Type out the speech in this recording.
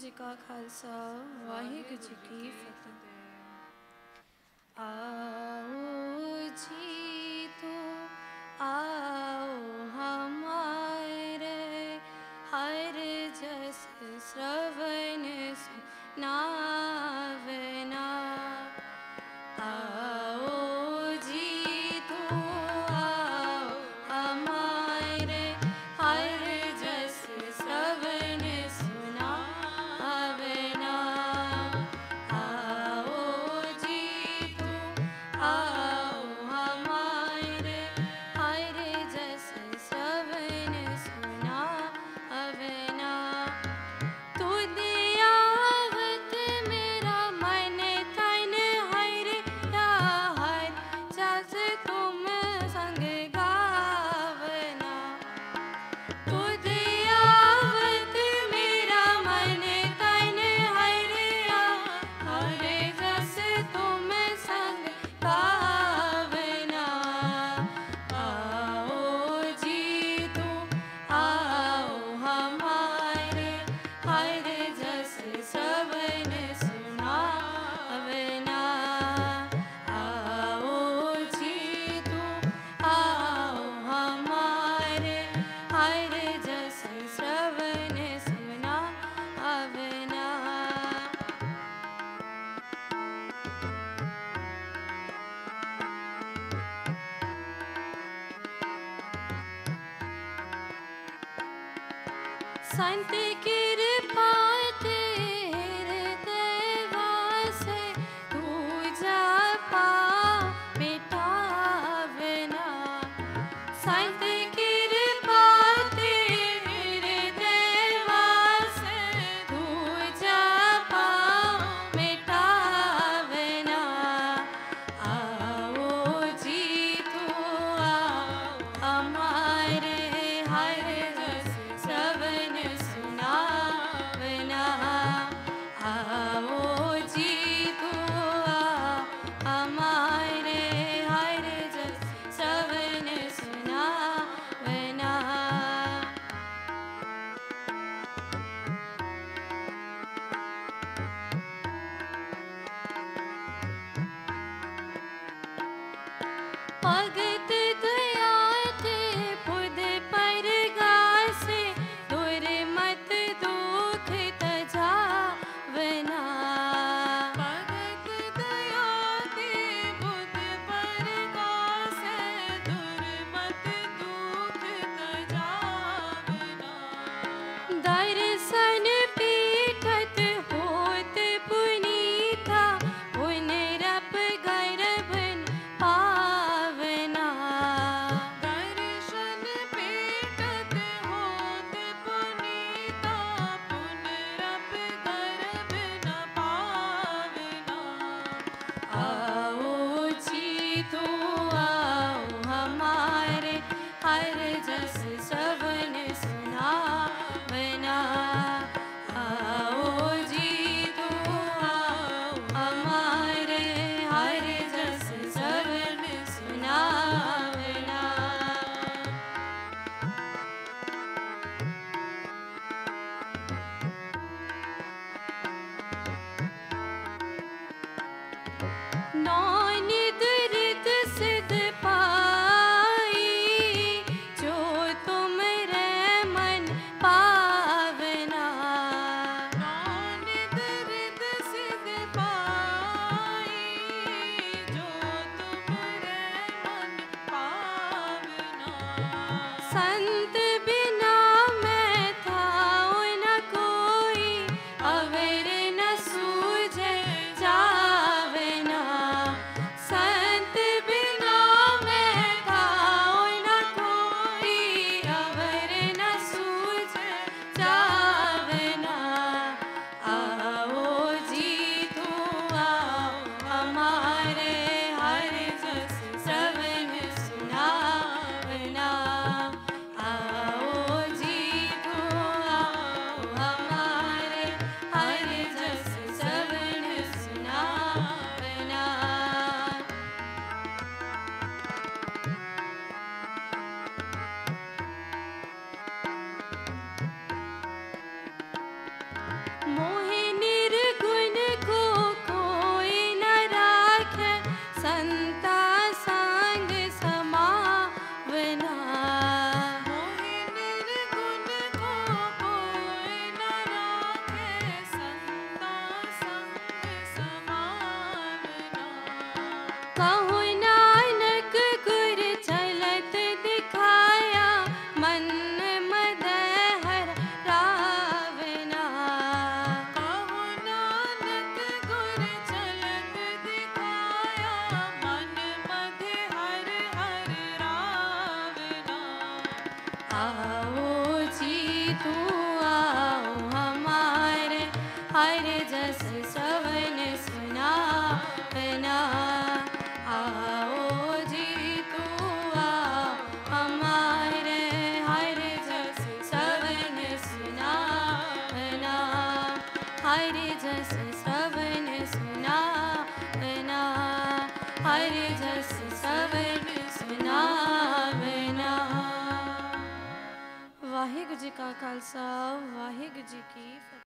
जी का खालसा वाहिगुरू जी की फतेह। आओ जी तो आओ हमारे हर जस श्रवण सुनावना। आओ जी तो आओ हमारे हर जस श्रवण सुनावना। आओ जी तो आओ हमारे हर जस श्रवण सुनावना। तुद आवत मेरा मन तन हर या हर जस तुम संग गावना। तुद आवत मेरा मन तन हर या हर जस तुम संग गावना। आओ जी तो आओ हमारे हर जस श्रवण सुनावना। आओ जी तो आओ हमारे हर जस श्रवण सुनावना। संत कृपा तेरे वासे तू जपा मिटावना। संत कृपा तेरे वासे तू जपा मिटावना। आओ जी तो आओ हमारे हर जस श्रवण सुनावना। आओ जी तो आओ हमारे हर जस श्रवण सुनावना। भगत दया ते पुद पर गासे दुर्मत दुख तजावना। भगत दया ते पुद पर गासे दुर्मत दुख तजावना। दर्शन पीठत होत पुनीता पुनरप गर्भ पावना। कहो नानक गुर चलत दिखाया, मन मद हर रावना। कहो नानक गुर चलत दिखाया, मन मद हर हर रावना। आओ जी तू आओ हमारे, हर जस सवन सुनावना। आओ जी तू आओ हमारे, हर जस सवन सुनावना। हर जस सवन सुनावना, हर जस सवन सुनावना। वाहिगुरु जी का खालसा, वाहिगुरु जी की फतेह।